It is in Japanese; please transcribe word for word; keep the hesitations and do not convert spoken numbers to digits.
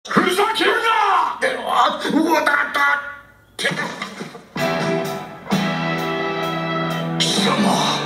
ふざけるな！うわだだって貴様